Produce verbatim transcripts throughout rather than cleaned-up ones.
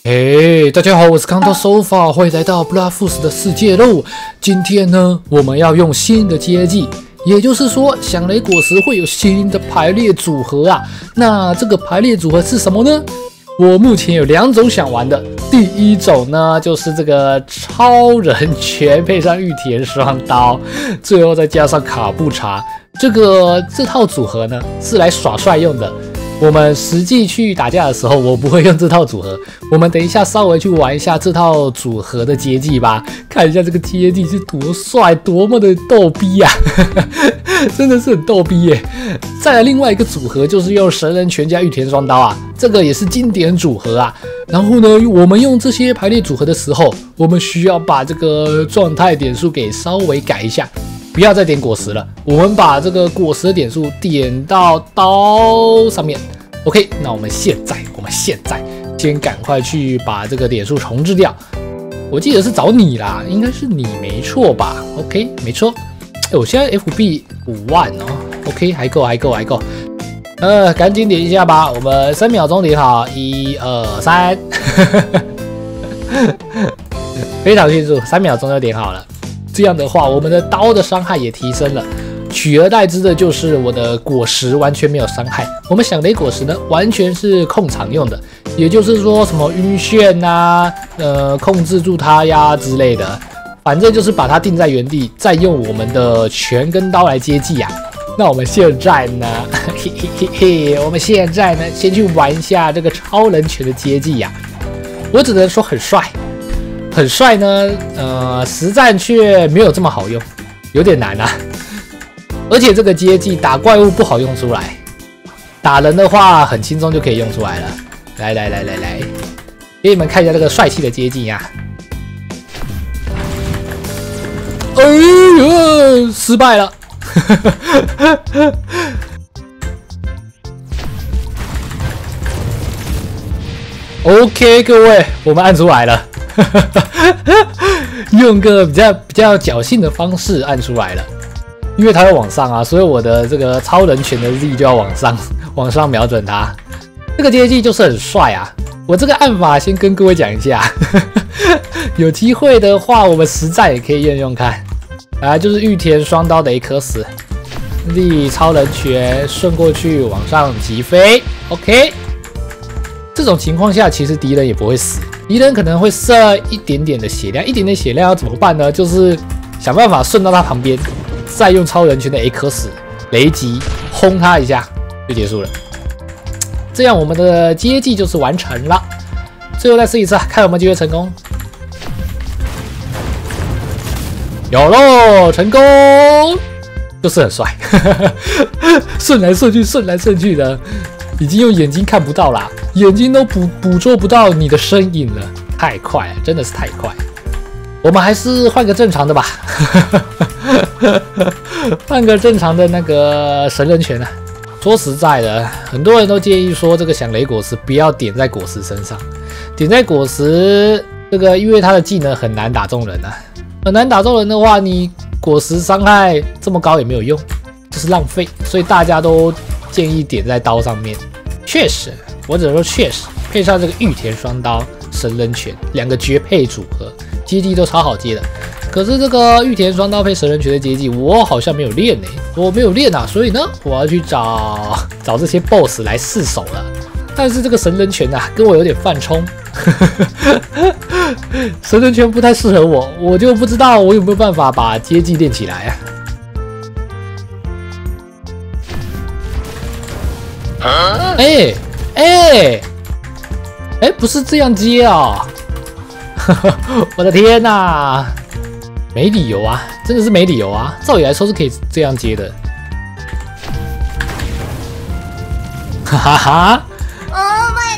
嘿，大家好，我是康托 Sofa， 欢迎来到 Bloodfoots 的世界喽。今天呢，我们要用新的阶级，也就是说，响雷果实会有新的排列组合啊。那这个排列组合是什么呢？我目前有两种想玩的。第一种呢，就是这个超人拳配上玉田双刀，最后再加上卡布查。这个这套组合呢，是来耍帅用的。我们实际去打架的时候，我不会用这套组合。我们等一下稍微去玩一下这套组合的接技吧，看一下这个接技是多帅，多么的逗逼啊！真的是很逗逼耶。再来另外一个组合就是用神人拳加玉田双刀啊，这个也是经典组合啊。然后呢，我们用这些排列组合的时候，我们需要把这个状态点数给稍微改一下。不要再点果实了，我们把这个果实的点数点到刀上面。OK， 那我们现在，我们现在先赶快去把这个点数重置掉。我记得是找你啦，应该是你没错吧 ？OK， 没错。哎，我现在 F B 五万哦 ，OK， 还够，还够，还够。呃，赶紧点一下吧，我们三秒钟点好，一二三，非常迅速，三秒钟就点好了。这样的话，我们的刀的伤害也提升了，取而代之的就是我的果实完全没有伤害。我们响雷果实呢，完全是控场用的，也就是说什么晕眩啊，呃，控制住它呀之类的，反正就是把它定在原地，再用我们的拳跟刀来接技啊。那我们现在呢，嘿嘿嘿嘿，我们现在呢，先去玩一下这个超人拳的接技呀。我只能说很帅。很帅呢，呃，实战却没有这么好用，有点难啊。而且这个接技打怪物不好用出来，打人的话很轻松就可以用出来了。来来来来来，给你们看一下这个帅气的接技呀。哎呀，失败了。OK， 各位，我们按出来了。用个比较比较侥幸的方式按出来了，因为它要往上啊，所以我的这个超人拳的 Z 就要往上，往上瞄准它。这个接技就是很帅啊！我这个按法先跟各位讲一下，有机会的话，我们实战也可以用用看。啊，就是玉田双刀的 X Z 超人拳顺过去往上急飞 ，OK。这种情况下，其实敌人也不会死。敌人可能会射一点点的血量，一点点血量要怎么办呢？就是想办法顺到他旁边，再用超人拳的 X 雷击轰他一下就结束了。这样我们的接技就是完成了。最后再试一次，看有没有机会成功。有喽，成功！就是很帅，顺来顺去，顺来顺去的。已经用眼睛看不到啦，眼睛都捕捕捉不到你的身影了，太快了，真的是太快。我们还是换个正常的吧，换个正常的那个神人拳啊。说实在的，很多人都建议说这个响雷果实不要点在果实身上，点在果实这个，因为它的技能很难打中人啊，很难打中人的话，你果实伤害这么高也没有用，就是浪费，所以大家都建议点在刀上面。确实，我只能说确实，配上这个玉田双刀、神人拳两个绝配组合，接技都超好接的。可是这个玉田双刀配神人拳的接技，我好像没有练呢、欸，我没有练啊，所以呢，我要去找找这些 B O S S 来试手了。但是这个神人拳啊，跟我有点犯冲，神人拳不太适合我，我就不知道我有没有办法把接技练起来啊。哎哎哎，不是这样接啊、哦！我的天哪、啊，没理由啊，真的是没理由啊！照理来说是可以这样接的。哈哈哈 ！Oh my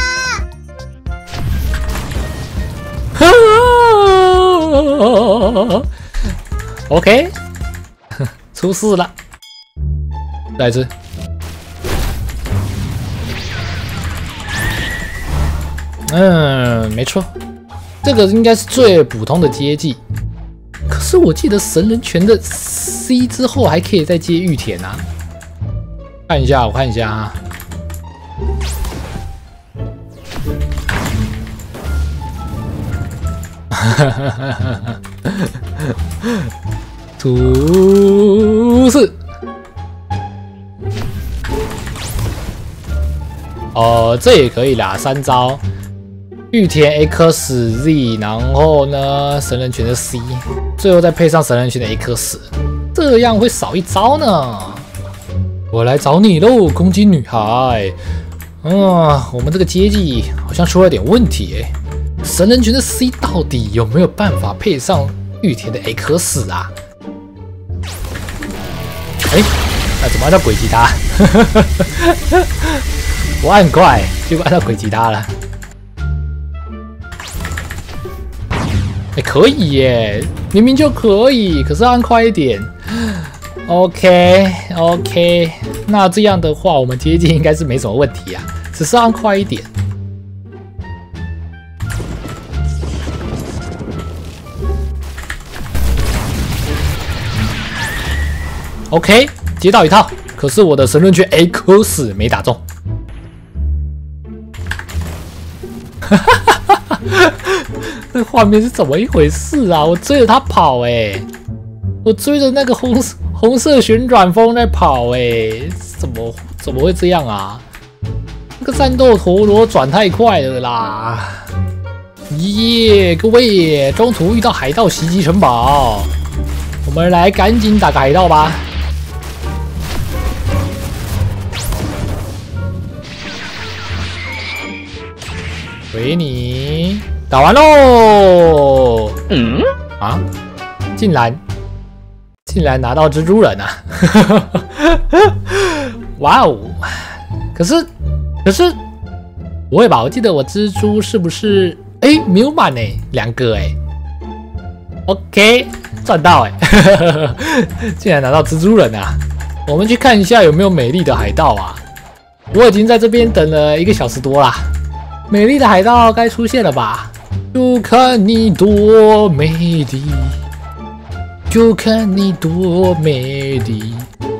god！ OK， 出事了，再一次。嗯，没错，这个应该是最普通的接技。可是我记得神人拳的 C 之后还可以再接玉田啊。看一下，我看一下啊。 图四。哦，这也可以啦，三招。玉田 X Z， 然后呢，神人拳的 C， 最后再配上神人拳的 X， 这样会少一招呢。我来找你喽，公鸡女孩。嗯，我们这个阶级好像出了点问题哎。神人拳的 C 到底有没有办法配上玉田的 X 啊？哎，那怎么按到鬼吉他？我按快，结果按到鬼吉他了。哎，可以耶，明明就可以，可是按快一点。OK OK， 那这样的话，我们接近应该是没什么问题啊，只是按快一点。OK， 接到一套，可是我的神盾圈 X 没打中。那画面是怎么一回事啊？我追着他跑哎、欸，我追着那个红红色旋转风在跑哎、欸，怎么怎么会这样啊？那个战斗陀螺转太快了啦！耶，各位，中途遇到海盗袭击城堡，我们来赶紧打个海盗吧。回你。打完喽！嗯啊，竟然竟然拿到蜘蛛人啊！哇哦！可是可是不会吧？我记得我蜘蛛是不是哎、欸、没有满哎、欸，两个哎、欸。OK， 赚到哎、欸！竟然拿到蜘蛛人啊！我们去看一下有没有美丽的海盗啊！我已经在这边等了一个小时多啦，美丽的海盗该出现了吧？就看你多美丽，就看你多美丽。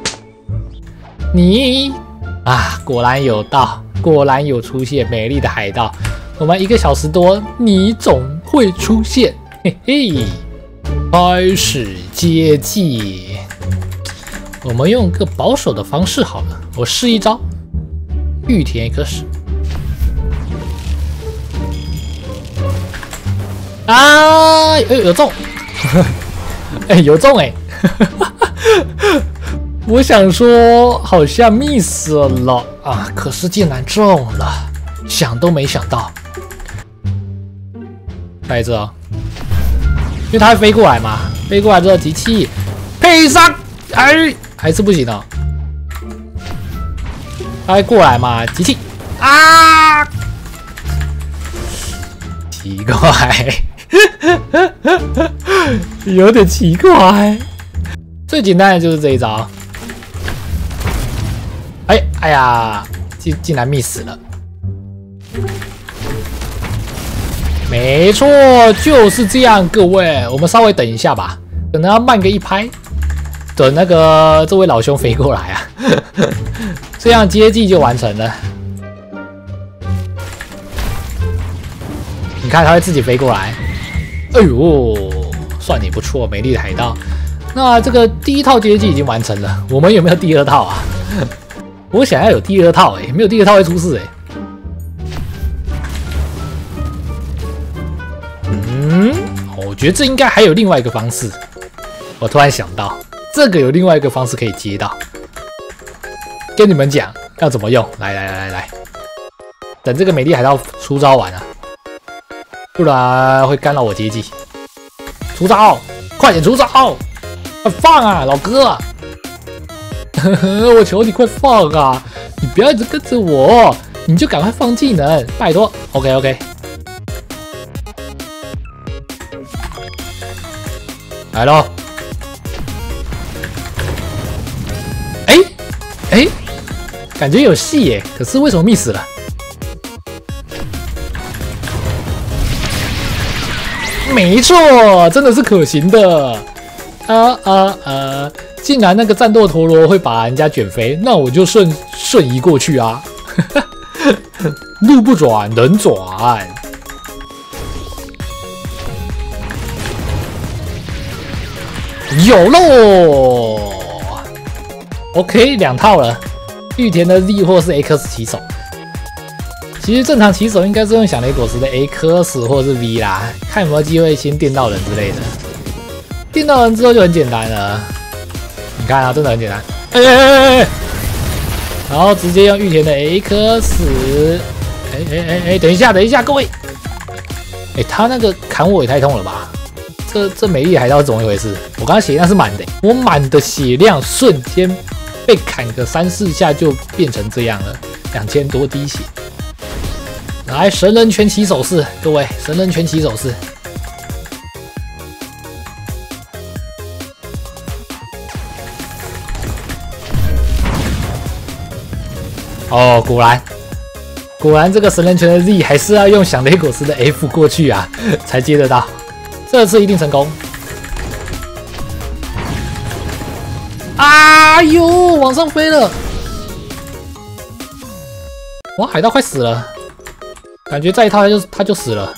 你啊，果然有到，果然有出现美丽的海盗。我们一个小时多，你总会出现。嘿嘿，开始接技。我们用个保守的方式好了，我试一招，玉田 X。啊！哎、欸，有中！哎、欸，有中哎、欸！我想说好像 miss 了啊，可是竟然中了，想都没想到。来这、哦，因为它会飞过来嘛，飞过来之后集气配上，哎，还是不行哦。它会过来嘛，集气啊！奇怪。有点奇怪，最简单的就是这一招。哎哎呀，竟竟然 miss 了。没错，就是这样，各位，我们稍微等一下吧，可能要慢个一拍，等那个这位老兄飞过来啊，这样接技就完成了。你看，他会自己飞过来。哎呦，算你不错，美丽的海盗。那这个第一套接技已经完成了，我们有没有第二套啊？我想要有第二套哎、欸，没有第二套会出事哎、欸。嗯，我觉得这应该还有另外一个方式。我突然想到，这个有另外一个方式可以接到。跟你们讲要怎么用，来来来来来，等这个美丽海盗出招完啊。不然会干扰我接技。出招，快点出招！快放啊，老哥！我求你快放啊！你不要一直跟着我，你就赶快放技能，拜托。OK OK。来咯！哎哎，感觉有戏耶，可是为什么 miss 了？没错，真的是可行的。啊啊啊！竟然那个战斗陀螺会把人家卷飞，那我就瞬瞬移过去啊！路不转人转。 有喽 ！OK， 两套了。玉田的 Z 或是 X 起手。其实正常起手应该是用响雷果实的 X 或是 V 啦，看有没有机会先电到人之类的。电到人之后就很简单了。你看啊，真的很简单。哎哎哎哎！然后直接用玉田的 X。哎哎哎哎，等一下，等一下，各位。哎，他那个砍我也太痛了吧！这这美丽海盗是怎么一回事？我刚刚血量是满的，我满的血量瞬间被砍个三四下就变成这样了，两千多滴血。来，神人拳起手势，各位，神人拳起手势。哦，果然，果然这个神人拳的 Z 还是要用响雷果实的 F 过去啊，才接得到。这次一定成功。哎呦，往上飞了！哇，海盗快死了，感觉再一套他就他就死了。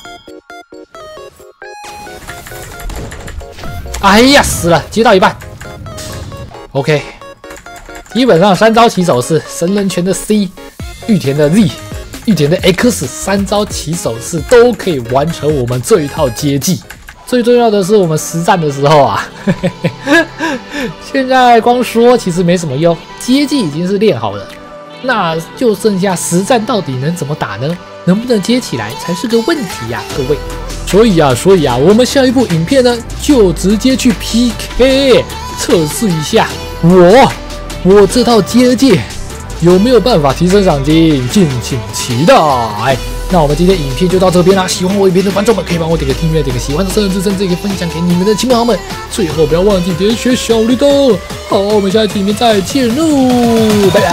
哎呀，死了，接到一半。OK， 基本上三招起手式，神人拳的 C， 玉田的 Z， 玉田的 X， 三招起手式都可以完成我们这一套接技。最重要的是，我们实战的时候啊，现在光说其实没什么用，接技已经是练好了，那就剩下实战到底能怎么打呢？能不能接起来才是个问题呀、啊，各位。所以啊，所以啊，我们下一部影片呢，就直接去 P K 测试一下我我这套接技有没有办法提升赏金，敬请期待。那我们今天影片就到这边啦，喜欢我影片的观众们可以帮我点个订阅，点个喜欢的圣人之声，这个分享给你们的亲朋好友们。最后不要忘记点选小绿灯。好，我们下一期影片再见喽，拜拜。